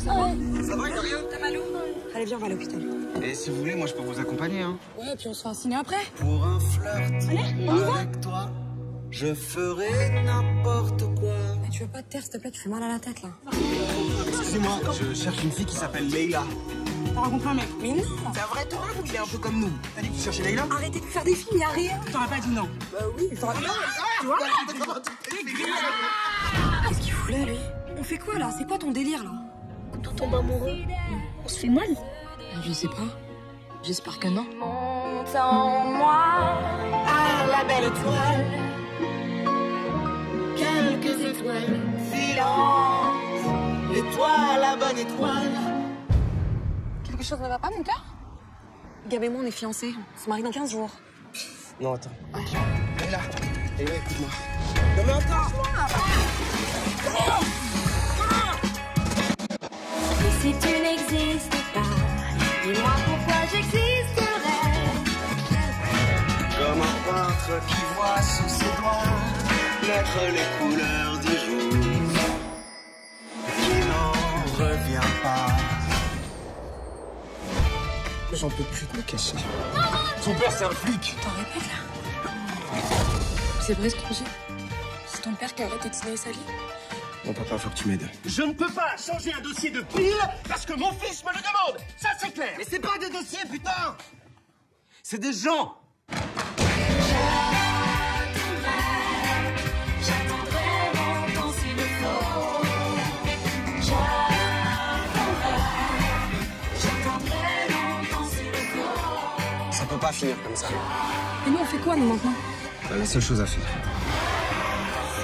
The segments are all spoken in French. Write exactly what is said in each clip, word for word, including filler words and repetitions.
Ça va? Ça va, y'a rien? T'as mal où? Allez, viens, on va à l'hôpital. Et si vous voulez, moi je peux vous accompagner, hein. Ouais, puis on se fait un ciné après. Pour un flirt Allez, on y va. avec toi, je ferai n'importe quoi. Mais tu veux pas te taire, s'il te plaît, tu fais mal à la tête, là. Excusez-moi, je cherche une fille qui s'appelle Leila. T'as rencontré un mec? Mais non. C'est un vrai tourneur ou il est un peu comme nous? T'as dit que tu cherchais Leila? Arrêtez de faire des films, y'a rien. T'aurais pas dit non. Bah oui, t'aurais dit non. Tu vois? Qu'est-ce qu'il fout là, lui? On fait quoi, là? C'est quoi ton délire, là? Quand on tombe amoureux, on se fait mal. Je sais pas. J'espère que non. Monte en moi à la belle étoile. Quelques étoiles filantes. Étoile, la bonne étoile. Quelque chose ne va pas, mon cœur? Gab et moi, on est fiancés. On se marie dans quinze jours. Non, attends. Leila, Leila, écoute-moi. Non mais attends! Et si tu n'existes pas, dis-moi pourquoi j'existerais. Comme un peintre qui voit sous ses doigts naître les couleurs du jour qui n'en revient pas. J'en peux plus de me cacher. Son père, c'est un flic. T'en répètes, là? C'est vrai ce qu'il dit? C'est ton père qui a arrêté Tina et Sally? Mon papa, faut que tu m'aides. Je ne peux pas changer un dossier de pile parce que mon fils me le demande. Ça, c'est clair. Mais c'est pas des dossiers, putain! C'est des gens! J'attendrai longtemps s'il le faut. J'attendrai, j'attendrai longtemps s'il le faut. Ça peut pas finir comme ça. Et nous, on fait quoi, nous, maintenant? Bah, la seule chose à faire.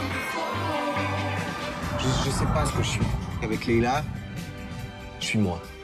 Je, je sais pas ce que je suis. Avec Leila, je suis moi.